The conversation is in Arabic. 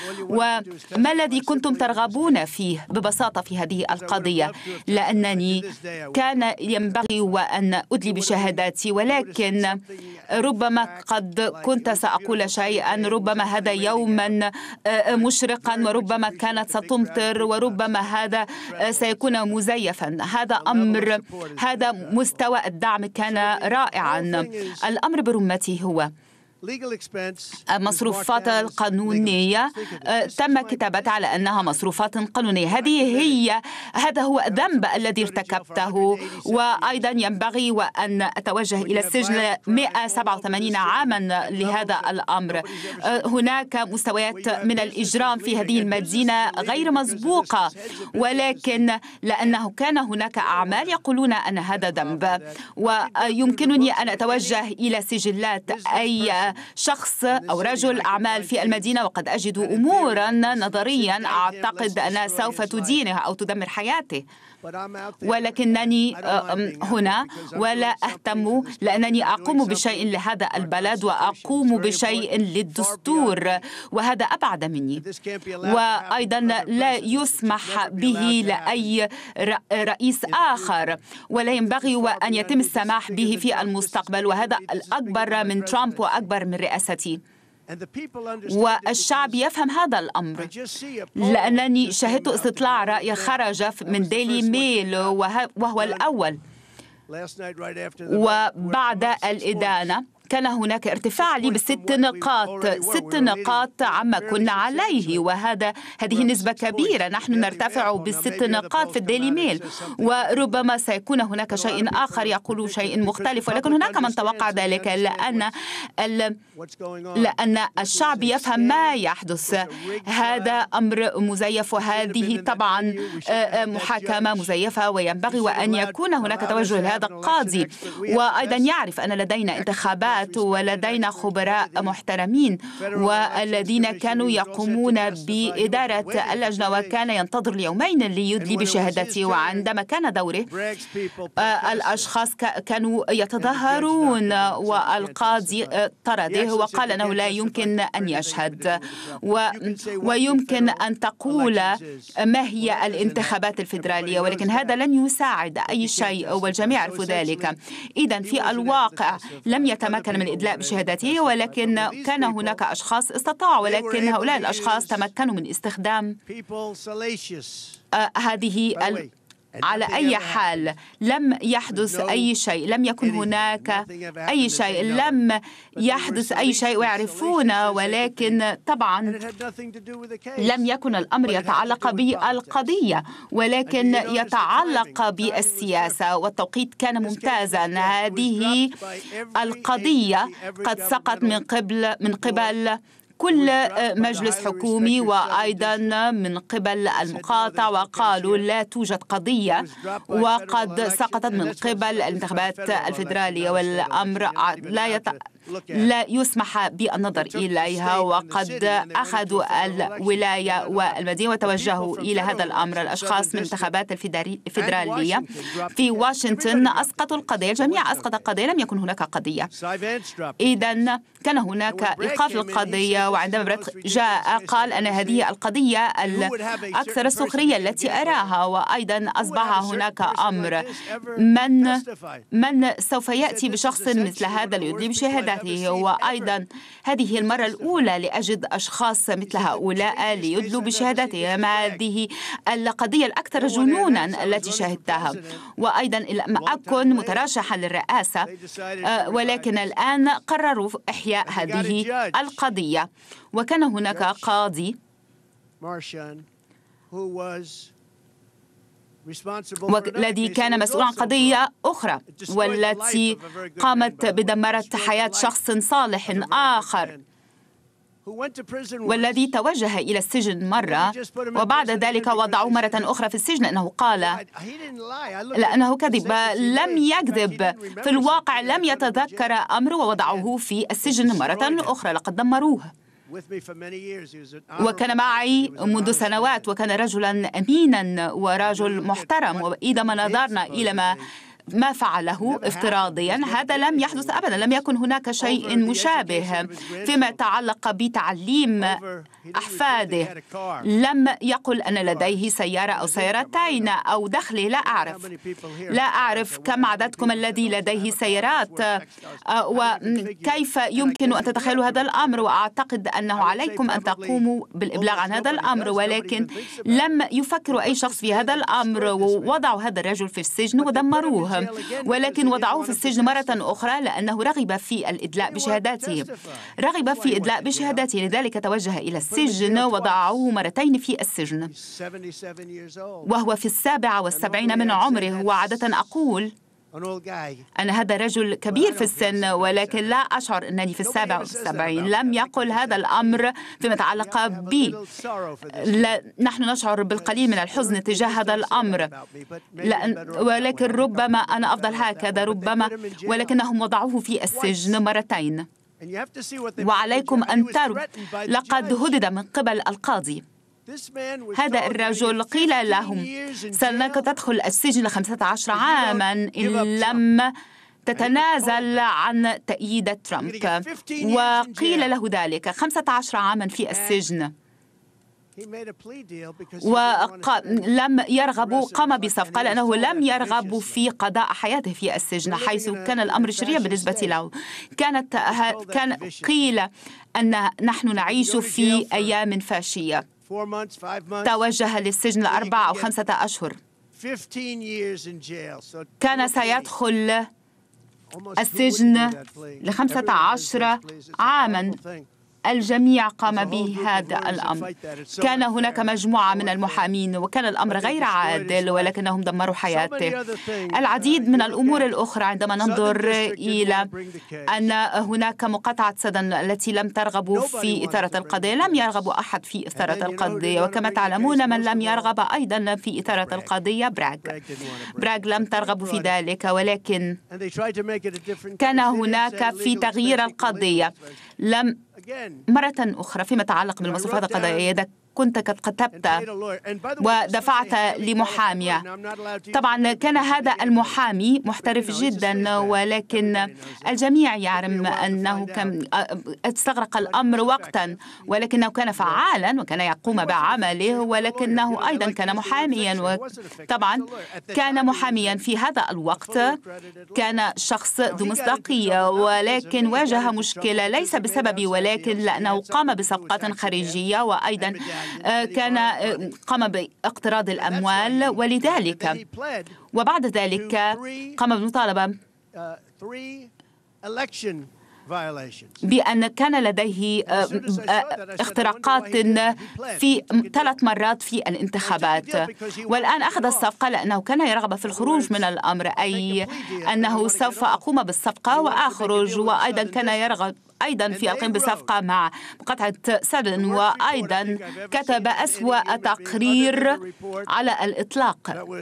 وما الذي كنتم ترغبون فيه ببساطة في هذه القضية؟ لأنني كان ينبغي وأن أدلي بشهاداتي، ولكن ربما قد كنت سأقول شيئا، ربما هذا يوما مشرقا، وربما كانت ستمطر، وربما هذا سيكون مزيفا. هذا مستوى الدعم كان رائعا. الأمر برمته هو المصروفات القانونية تم كتابتها على أنها مصروفات قانونية. هذا هو الذنب الذي ارتكبته، وأيضا ينبغي وأن أتوجه إلى السجن 187 عاما لهذا الأمر. هناك مستويات من الإجرام في هذه المدينة غير مسبوقة، ولكن لأنه كان هناك أعمال يقولون أن هذا ذنب، ويمكنني أن أتوجه إلى سجلات أي شخص أو رجل أعمال في المدينة، وقد أجد أمورا نظريا أعتقد أنها سوف تدينه أو تدمر حياته، ولكنني هنا ولا أهتم، لأنني أقوم بشيء لهذا البلد وأقوم بشيء للدستور، وهذا أبعد مني. وأيضا لا يسمح به لأي رئيس آخر، ولا ينبغي وأن يتم السماح به في المستقبل، وهذا الأكبر من ترامب وأكبر من رئاستي. والشعب يفهم هذا الأمر، لأنني شاهدت استطلاع رأي خرج من ديلي ميل وهو الأول، وبعد الإدانة كان هناك ارتفاع لي ب6 نقاط، 6 نقاط عما كنا عليه، هذه نسبة كبيرة. نحن نرتفع ب6 نقاط في الديلي ميل، وربما سيكون هناك شيء آخر يقول شيء مختلف، ولكن هناك من توقع ذلك، لأن الشعب يفهم ما يحدث. هذا أمر مزيف، وهذه طبعا محاكمة مزيفة، وينبغي وأن يكون هناك توجه لهذا القاضي، وأيضا يعرف أن لدينا انتخابات ولدينا خبراء محترمين والذين كانوا يقومون بإدارة اللجنة، وكان ينتظر اليومين ليدلي بشهادته. وعندما كان دوره الأشخاص كانوا يتظاهرون، والقاضي طرده وقال أنه لا يمكن أن يشهد، ويمكن أن تقول ما هي الانتخابات الفيدرالية، ولكن هذا لن يساعد أي شيء، والجميع يعرف ذلك. إذن في الواقع لم يتمكن من الإدلاء بشهادته، ولكن كان هناك أشخاص استطاعوا، ولكن هؤلاء الأشخاص تمكنوا من استخدام هذه على أي حال لم يحدث أي شيء، لم يكن هناك أي شيء، لم يحدث أي شيء ويعرفون، ولكن طبعا لم يكن الأمر يتعلق بالقضية، ولكن يتعلق بالسياسة، والتوقيت كان ممتازا. هذه القضية قد سقط من قبل كل مجلس حكومي وأيضا من قبل المقاطع، وقالوا لا توجد قضية، وقد سقطت من قبل الانتخابات الفيدرالية، والأمر لا يسمح بالنظر إليها، وقد أخذوا الولاية والمدينة وتوجهوا إلى هذا الأمر. الأشخاص من الانتخابات الفيدرالية في واشنطن أسقطوا القضية، الجميع أسقط القضية، لم يكن هناك قضية. إذن كان هناك إيقاف القضية، وعندما بريت جاء قال أن هذه القضية الأكثر سخرية التي أراها، وأيضا أصبح هناك أمر من سوف يأتي بشخص مثل هذا ليدلي بشهادته، وأيضا هذه المرة الأولى لأجد أشخاص مثل هؤلاء ليدلوا بشهادتهم. هذه القضية الأكثر جنونا التي شاهدتها، وأيضا لم أكن مترشحا للرئاسة، ولكن الآن قرروا إحياء هذه القضية. وكان هناك قاضي والذي كان مسؤول عن قضية أخرى، والتي قامت بدمرة حياة شخص صالح آخر، والذي توجه إلى السجن مرة، وبعد ذلك وضعوه مرة أخرى في السجن لأنه قال لأنه كذب. لم يكذب، في الواقع لم يتذكر أمر، ووضعوه في السجن مرة أخرى. لقد دمروه، وكان معي منذ سنوات، وكان رجلا أمينا ورجل محترم. وإذا ما نظرنا إلى ما ما فعله افتراضيا هذا لم يحدث أبدا، لم يكن هناك شيء مشابه فيما يتعلق بتعليم أحفاده. لم يقل أن لديه سيارة أو سيارتين أو دخلي، لا أعرف كم عددكم الذي لديه سيارات وكيف يمكن أن تتخيلوا هذا الأمر، وأعتقد أنه عليكم أن تقوموا بالإبلاغ عن هذا الأمر، ولكن لم يفكروا أي شخص في هذا الأمر ووضعوا هذا الرجل في السجن ودمروه، ولكن وضعوه في السجن مرة أخرى لأنه رغب في الإدلاء بشهادته، لذلك توجه إلى السجن وضعوه مرتين في السجن وهو في 77 من عمره. وعادة أقول أن هذا رجل كبير في السن، ولكن لا أشعر أنني في 77. لم يقل هذا الأمر فيما يتعلق بي. نحن نشعر بالقليل من الحزن تجاه هذا الأمر، ولكن ربما أنا أفضل هكذا، ربما، ولكنهم وضعوه في السجن مرتين. وعليكم أن تروا لقد هدد من قبل القاضي. هذا الرجل قيل لهم سنك تدخل السجن 15 عاماً إن لم تتنازل عن تأييد ترامب، وقيل له ذلك 15 عاماً في السجن. ولم يرغب، قام بصفقة لأنه لم يرغب في قضاء حياته في السجن، حيث كان الأمر شريرا بالنسبة له. كان قيل أن نحن نعيش في أيام فاشية. توجه للسجن 4 أو 5 أشهر. كان سيدخل السجن ل15 عاماً. الجميع قام بهذا الأمر. كان هناك مجموعة من المحامين وكان الأمر غير عادل، ولكنهم دمروا حياته. العديد من الأمور الأخرى عندما ننظر إلى أن هناك مقاطعة سدن التي لم ترغب في إثارة القضية. لم يرغب أحد في إثارة القضية، وكما تعلمون من لم يرغب أيضا في إثارة القضية براغ لم ترغب في ذلك، ولكن كان هناك في تغيير القضية. مرة أخرى فيما يتعلق بالمصروفات القضائية، كنت قد كتبت ودفعت لمحامية. طبعا كان هذا المحامي محترف جدا، ولكن الجميع يعلم أنه كان استغرق الأمر وقتا، ولكنه كان فعالا وكان يقوم بعمله، ولكنه أيضا كان محاميا. وطبعا كان محاميا في هذا الوقت، كان شخص ذو مصداقية، ولكن واجه مشكلة ليس بسببي ولكن لأنه قام بصفقات خارجية، وأيضا قام باقتراض الأموال، ولذلك وبعد ذلك قام بالمطالبة بأن كان لديه اختراقات في 3 مرات في الانتخابات، والآن أخذ الصفقة لأنه كان يرغب في الخروج من الأمر، أي أنه سوف أقوم بالصفقة وأخرج، وأيضا كان يرغب أيضا في القيام بصفقة مع مقاطعة سدن، وأيضا كتب أسوأ تقرير على الإطلاق.